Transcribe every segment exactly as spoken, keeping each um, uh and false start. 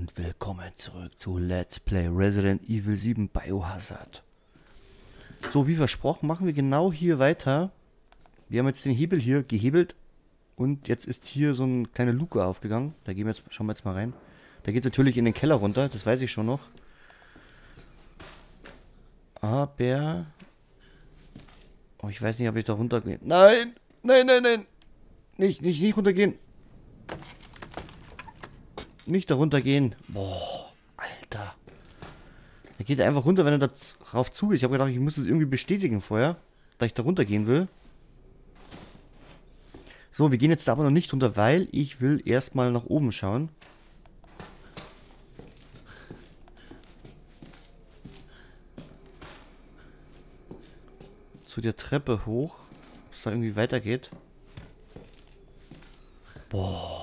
Und willkommen zurück zu Let's Play Resident Evil sieben Biohazard. So, wie versprochen, machen wir genau hier weiter. Wir haben jetzt den Hebel hier gehebelt. Und jetzt ist hier so eine kleine Luke aufgegangen. Da gehen wir jetzt, schauen wir jetzt mal rein. Da geht es natürlich in den Keller runter, das weiß ich schon noch. Aber... Oh, ich weiß nicht, ob ich da runtergehe. Nein! Nein, nein, nein! Nicht, nicht, nicht runtergehen! Nicht da runtergehen. Boah, Alter. Da geht er einfach runter, wenn er da drauf zugeht. Ich habe gedacht, ich muss das irgendwie bestätigen vorher, dass ich da runtergehen will. So, wir gehen jetzt da aber noch nicht runter, weil ich will erstmal nach oben schauen. Zu der Treppe hoch, ob es da irgendwie weitergeht. Boah.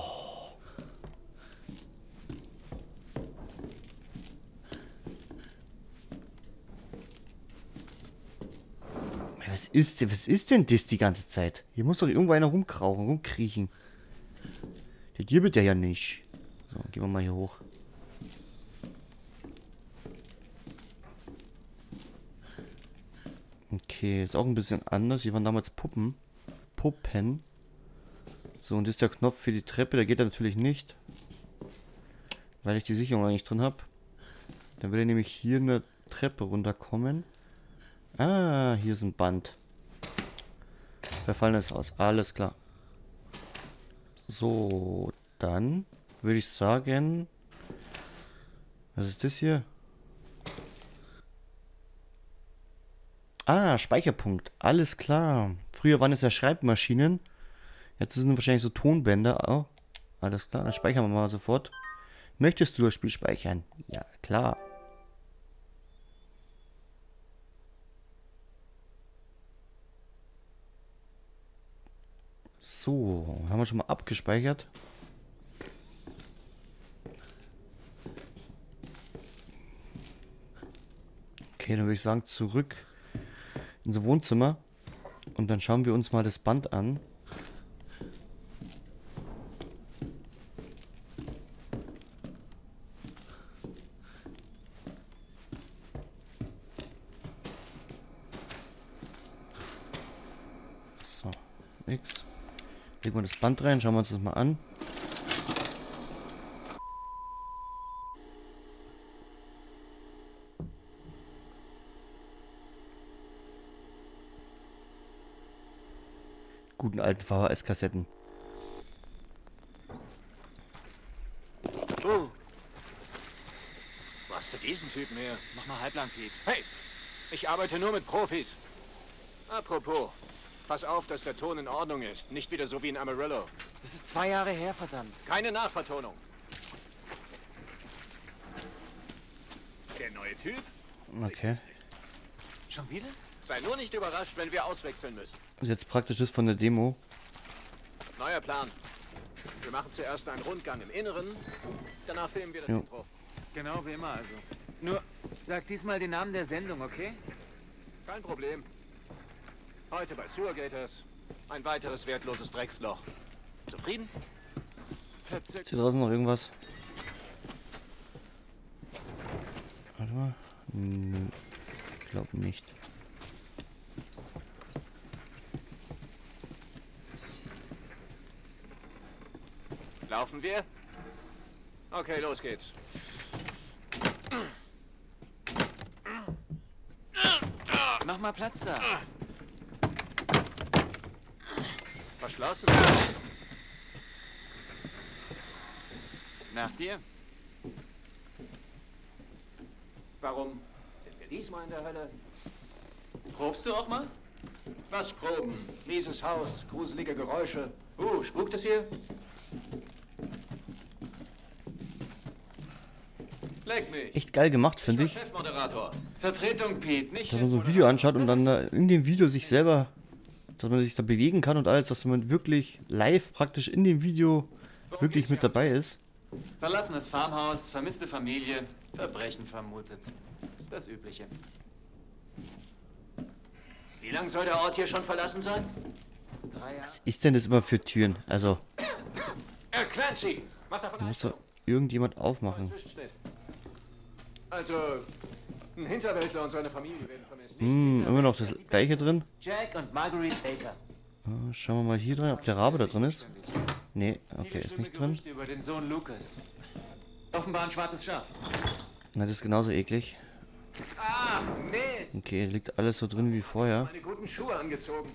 Was ist denn, was ist denn das die ganze Zeit? Hier muss doch irgendwo einer rumkrauchen, rumkriechen. Der gibbelt ja nicht. So, gehen wir mal hier hoch. Okay, ist auch ein bisschen anders. Hier waren damals Puppen. Puppen. So, und das ist der Knopf für die Treppe. Der geht da natürlich nicht. Weil ich die Sicherung eigentlich drin habe. Dann will er nämlich hier eine Treppe runterkommen. Ah, hier ist ein Band. Verfallenes Haus. Alles klar. So, dann würde ich sagen... Was ist das hier? Ah, Speicherpunkt. Alles klar. Früher waren es ja Schreibmaschinen. Jetzt sind es wahrscheinlich so Tonbänder. Oh, alles klar, dann speichern wir mal sofort. Möchtest du das Spiel speichern? Ja, klar. So, haben wir schon mal abgespeichert. Okay, dann würde ich sagen, zurück ins Wohnzimmer. Und dann schauen wir uns mal das Band an. So, X. Legen wir das Band rein, schauen wir uns das mal an. Guten alten V H S-Kassetten. Oh. Was für diesen Typen her? Mach mal halblang, Pete. Hey, ich arbeite nur mit Profis. Apropos, pass auf, dass der Ton in Ordnung ist. Nicht wieder so wie in Amarillo. Das ist zwei Jahre her, verdammt. Keine Nachvertonung. Der neue Typ? Okay. Schon wieder? Sei nur nicht überrascht, wenn wir auswechseln müssen. Das ist jetzt praktisch das von der Demo. Neuer Plan. Wir machen zuerst einen Rundgang im Inneren, danach filmen wir das Jo. Intro. Genau, wie immer also. Nur, sag diesmal den Namen der Sendung, okay? Kein Problem. Heute bei Sewer Gators. Ein weiteres wertloses Drecksloch. Zufrieden? Ist hier draußen noch irgendwas? Warte mal. Nö. Ich glaube nicht. Laufen wir? Okay, los geht's. Mach mal Platz da. Verschlossen? Nach dir. Warum sind wir diesmal in der Hölle? Probst du auch mal? Was proben? Mieses Haus, gruselige Geräusche. Uh, spukt es hier? Leck mich. Echt geil gemacht, finde ich. Chefmoderator. Vertretung, Pete, nicht Dass man so ein Video anschaut und dann da in dem Video sich selber, dass man sich da bewegen kann und alles, dass man wirklich live praktisch in dem Video wirklich mit dabei ist. Verlassenes Farmhaus, vermisste Familie, Verbrechen vermutet. Das Übliche. Wie lange soll der Ort hier schon verlassen sein? Drei Jahre. Was ist denn das immer für Türen? Also, Herr Clancy, mach davon man muss, doch, irgendjemand aufmachen. Also, ein Hinterwäldler und seine Familie werden vermisst. Hm, immer noch das gleiche drin. Jack und Marguerite Baker. Ah, schauen wir mal hier drin, ob der Rabe da drin ist. Nee, okay, Viele ist schlimme nicht drin. Gerüchte über den Sohn Lucas. Offenbar ein schwarzes Schaf. Na, das ist genauso eklig. Ah, Mist! Okay, liegt alles so drin wie vorher. Meine guten Schuhe angezogen.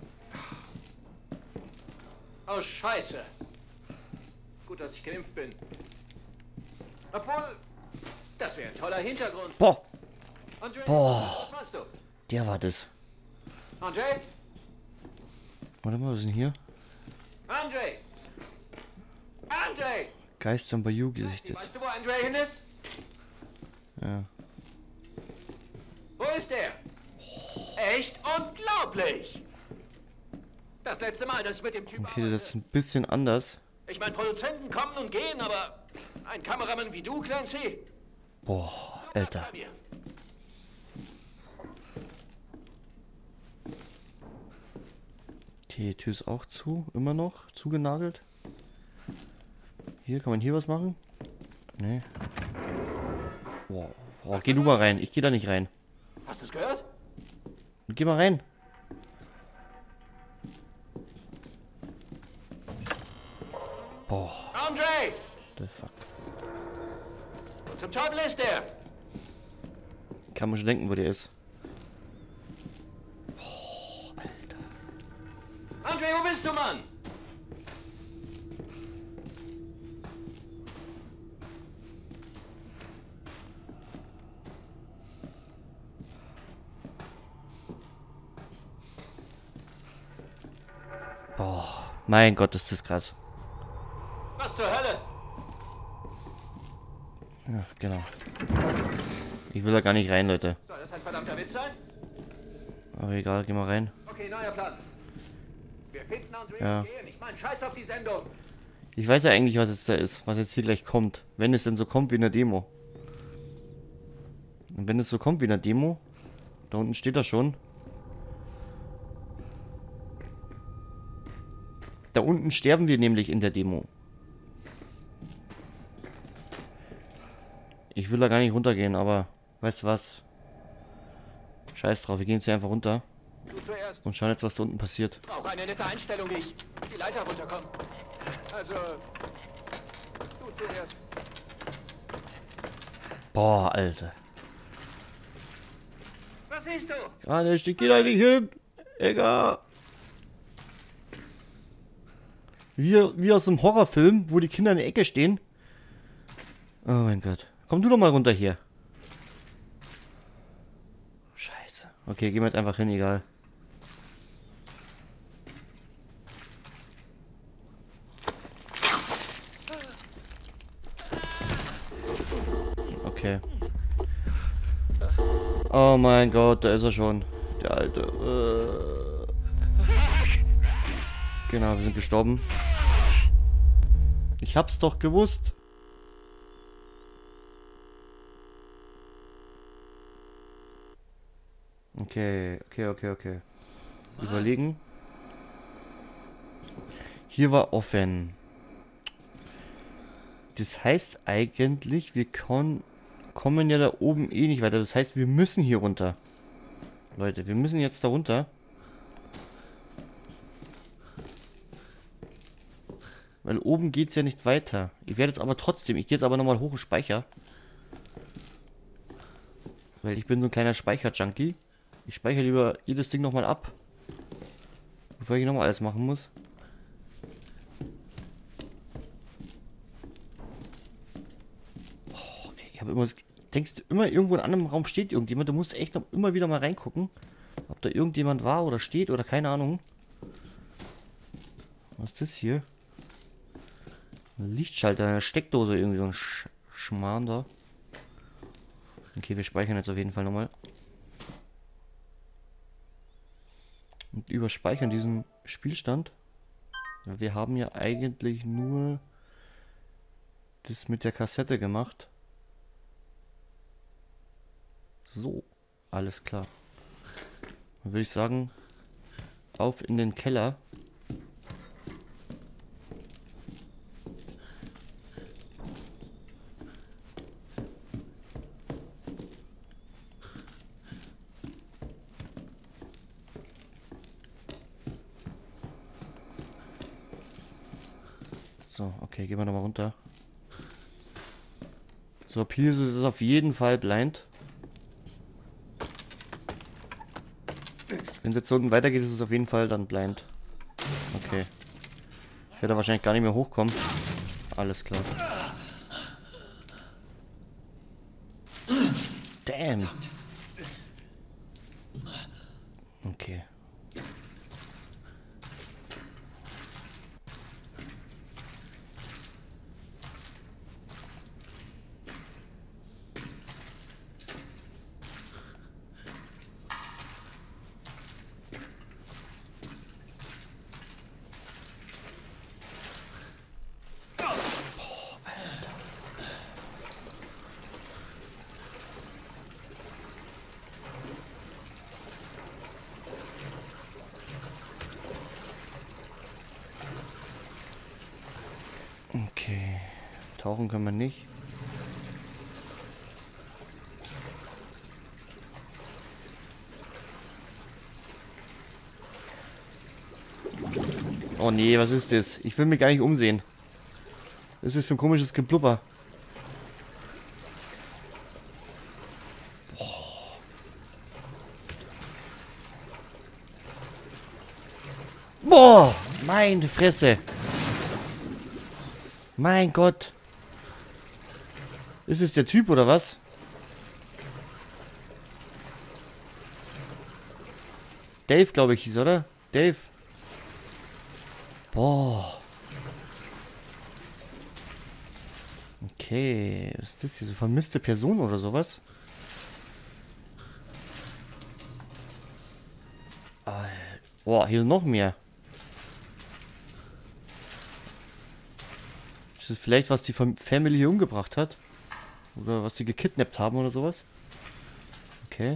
Oh, Scheiße. Gut, dass ich geimpft bin. Obwohl, das wäre ein toller Hintergrund. Boah, Andre, Boah. was machst du? der war das. Andre? Warte mal, was ist denn hier? Andre! Andre! Geist am Bayou gesichtet. Weißt du, wo Andre hin ist? Ja. Wo ist er? Echt unglaublich! Das letzte Mal, dass ich mit dem Typen Okay, das ist ein bisschen anders. Ich meine, Produzenten kommen und gehen, aber ein Kameramann wie du, Clancy? Boah, Alter. Bei mir. Okay, die Tür ist auch zu, immer noch zugenagelt. Hier, kann man hier was machen? Nee. Boah, boah, geh du mal rein, ich geh da nicht rein. Hast du es gehört? Geh mal rein. Boah, Andre! the fuck. Wo zum Teufel ist er? Kann man schon denken, wo der ist. Boah, Alter. Andre, wo bist du, Mann? Boah, mein Gott, ist das krass. Was zur Hölle? Ja, genau. Ich will da gar nicht rein, Leute. Soll das ein verdammter Witz sein? Aber egal, geh mal rein. Okay, neuer Plan. Wir finden Andre Ja. und gehen. Ich mein, scheiß auf die Sendung. Ich weiß ja eigentlich, was jetzt da ist, was jetzt hier gleich kommt. Wenn es denn so kommt wie in der Demo. Und wenn es so kommt wie in der Demo, da unten steht er schon. Da unten sterben wir nämlich in der Demo. Ich will da gar nicht runtergehen, aber weißt du was? Scheiß drauf, wir gehen jetzt hier einfach runter Du zuerst. und schauen jetzt, was da unten passiert. Auch eine nette Einstellung, wie ich die Leiter runterkomme. Also, du zuerst. Boah, Alter. Was siehst du? Gerade ich geh da nicht hin. Egal. Wie, wie aus einem Horrorfilm, wo die Kinder in der Ecke stehen. Oh mein Gott. Komm du doch mal runter hier. Scheiße. Okay, gehen wir jetzt einfach hin, egal. Okay. Oh mein Gott, da ist er schon. Der Alte. Äh. Genau, wir sind gestorben. Ich hab's doch gewusst. Okay, okay, okay, okay. Überlegen. Hier war offen. Das heißt eigentlich, wir kon kommen ja da oben eh nicht weiter. Das heißt, wir müssen hier runter. Leute, wir müssen jetzt da runter. Weil oben geht's ja nicht weiter. Ich werde jetzt aber trotzdem, ich gehe jetzt aber nochmal hoch und speicher. Weil ich bin so ein kleiner Speicher-Junkie. Ich speichere lieber jedes Ding nochmal ab. Bevor ich nochmal alles machen muss. Oh, ey, ich habe immer, denkst du immer, irgendwo in einem anderen Raum steht irgendjemand. Du musst echt noch immer wieder mal reingucken. Ob da irgendjemand war oder steht oder keine Ahnung. Was ist das hier? Ein Lichtschalter, eine Steckdose, irgendwie so ein Sch Schmarrn da. Okay, wir speichern jetzt auf jeden Fall nochmal. Und überspeichern diesen Spielstand. Wir haben ja eigentlich nur das mit der Kassette gemacht. So, alles klar. Dann würde ich sagen, auf in den Keller. So, okay, gehen wir nochmal runter. So, Pilius ist auf jeden Fall blind. Wenn es jetzt so unten weitergeht, ist es auf jeden Fall dann blind. Okay. Ich werde wahrscheinlich gar nicht mehr hochkommen. Alles klar. Damn. Okay. Okay. Tauchen können wir nicht. Oh nee, was ist das? Ich will mich gar nicht umsehen. Was ist das für ein komisches Geblubber? Boah. Boah, meine Fresse. Mein Gott. Ist es der Typ oder was? Dave, glaube ich, hieß, oder? Dave. Boah. Okay. Was ist das hier? So vermisste Person oder sowas? Boah, hier noch mehr. Ist das vielleicht, was die Family hier umgebracht hat? Oder was die gekidnappt haben oder sowas? Okay.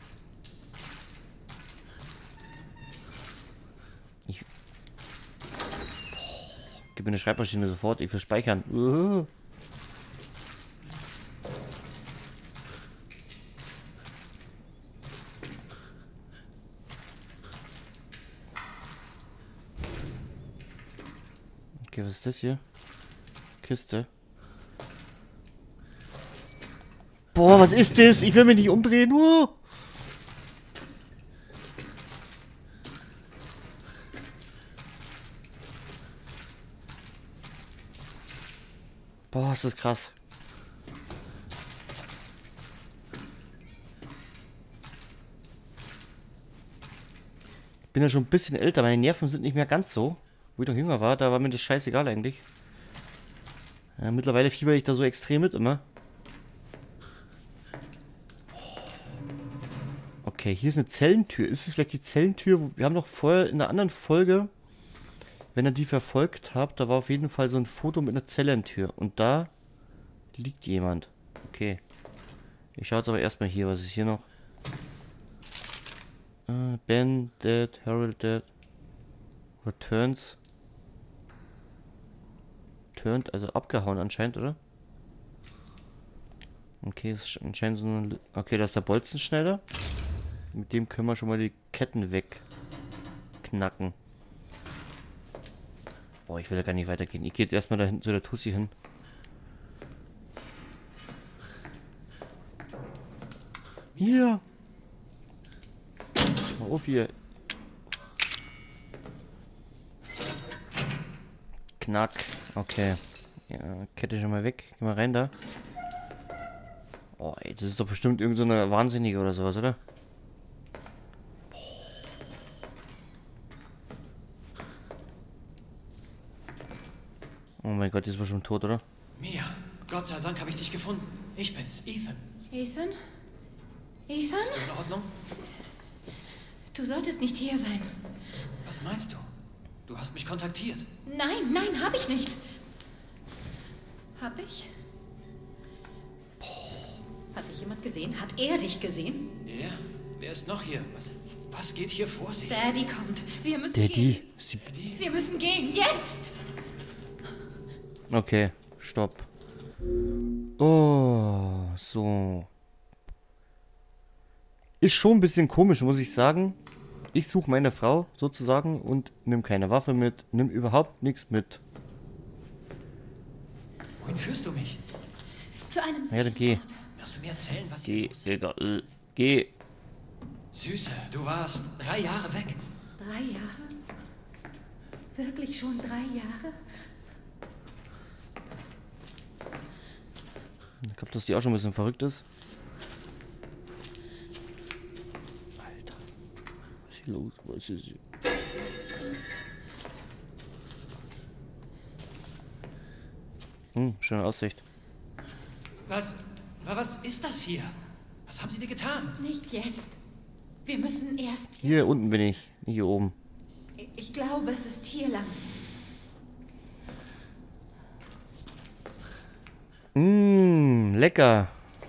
Ich... Boah, gib mir eine Schreibmaschine sofort, ich will speichern. Uh. Okay, was ist das hier? Kiste. Boah, was ist das? Ich will mich nicht umdrehen. Uh. Boah, ist das krass. Ich bin ja schon ein bisschen älter. Meine Nerven sind nicht mehr ganz so. Wo ich noch jünger war, da war mir das scheißegal eigentlich. Ja, mittlerweile fieber ich da so extrem mit immer. Okay, hier ist eine Zellentür. Ist es vielleicht die Zellentür? Wir haben doch vorher in einer anderen Folge, wenn ihr die verfolgt habt, da war auf jeden Fall so ein Foto mit einer Zellentür. Und da liegt jemand. Okay. Ich schaue jetzt aber erstmal hier, was ist hier noch? Uh, Ben dead, Harold dead. Returns. Turned, also abgehauen anscheinend, oder? Okay, das ist anscheinend so ein... Okay, da ist der Bolzenschneider. Mit dem können wir schon mal die Ketten wegknacken. Boah, ich will da gar nicht weitergehen. Ich gehe jetzt erstmal da hinten zu der Tussi hin. Hier! Mal auf hier. Knack. Okay. Ja, Kette schon mal weg. Geh mal rein da. Oh, ey, das ist doch bestimmt irgend so eine Wahnsinnige oder sowas, oder? Oh mein Gott, die ist bestimmt tot, oder? Mia, Gott sei Dank habe ich dich gefunden. Ich bin's, Ethan. Ethan? Ethan? Bist du in Ordnung? Du solltest nicht hier sein. Was meinst du? Du hast mich kontaktiert. Nein, nein, habe ich nicht. Hab ich? Hat dich jemand gesehen? Hat er dich gesehen? Ja, wer ist noch hier? Was, was geht hier vor sich? Daddy kommt. Wir müssen Daddy? gehen. Wir müssen gehen. Jetzt! Okay, stopp. Oh, so. Ist schon ein bisschen komisch, muss ich sagen. Ich suche meine Frau sozusagen und nimm keine Waffe mit, nimm überhaupt nichts mit. Wohin führst du mich? Zu einem Ja, dann geh. sicheren Ort. Wirst du mir erzählen, was hier Geh, los ist? Digga. Äh, geh. Süße, du warst drei Jahre weg. Drei Jahre? Wirklich schon drei Jahre? Ich glaube, dass die auch schon ein bisschen verrückt ist. Alter. Was ist hier los? Was ist hier? Hm, schöne Aussicht. Was, was ist das hier? Was haben sie dir getan? Nicht jetzt. Wir müssen erst... Hier unten bin ich, nicht hier oben. Ich glaube, es ist hier lang. Mmm, lecker.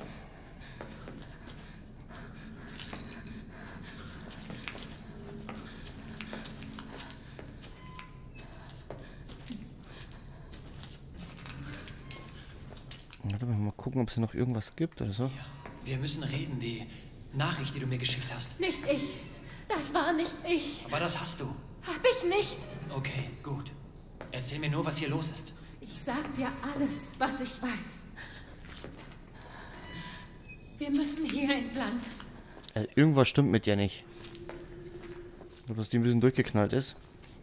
Warte mal, mal gucken, ob es hier noch irgendwas gibt oder so. Wir müssen reden, die Nachricht, die du mir geschickt hast. Nicht ich. Das war nicht ich. Aber das hast du. Hab ich nicht. Okay, gut. Erzähl mir nur, was hier los ist. Ich sag dir alles, was ich weiß. Wir müssen hier entlang. Also irgendwas stimmt mit dir nicht. Ich glaube, dass die ein bisschen durchgeknallt ist.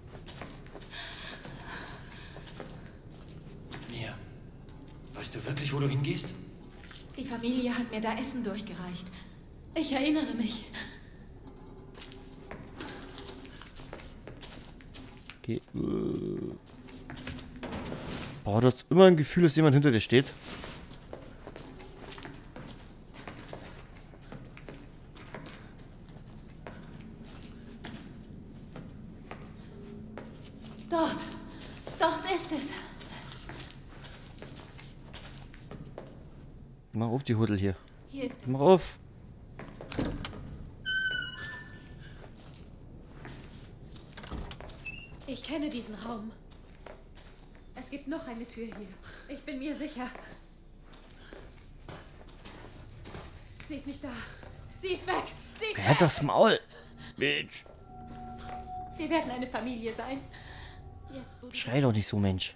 Mia, weißt du wirklich, wo du hingehst? Die Familie hat mir da Essen durchgereicht. Ich erinnere mich. Okay. äh. Boah, du hast immer ein Gefühl, dass jemand hinter dir steht. Dort. Dort ist es. Mach auf die Huddel hier. Hier ist es. Mach auf. Ich kenne diesen Raum. Es gibt noch eine Tür hier. Ich bin mir sicher. Sie ist nicht da. Sie ist weg. Sie ist Wer weg. hat das Maul? Bitch. Wir werden eine Familie sein. Jetzt, wo du... Schrei doch nicht so, Mensch.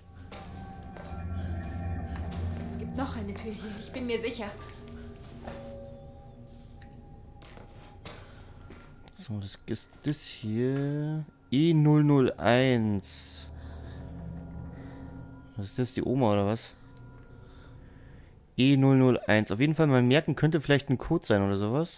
Es gibt noch eine Tür hier. Ich bin mir sicher. So, das ist das hier. E null null eins. Was ist das, die Oma oder was? E null null eins. Auf jeden Fall mal merken, könnte vielleicht ein Code sein oder sowas.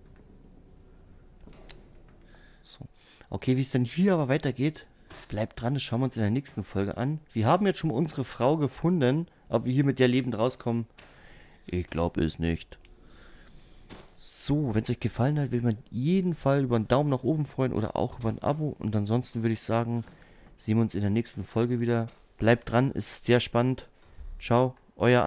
So. Okay, wie es dann hier aber weitergeht, bleibt dran, das schauen wir uns in der nächsten Folge an. Wir haben jetzt schon mal unsere Frau gefunden. Ob wir hier mit der lebend rauskommen, ich glaube es nicht. So, wenn es euch gefallen hat, würde man jeden Fall über einen Daumen nach oben freuen oder auch über ein Abo. Und ansonsten würde ich sagen, sehen wir uns in der nächsten Folge wieder. Bleibt dran, ist sehr spannend. Ciao, euer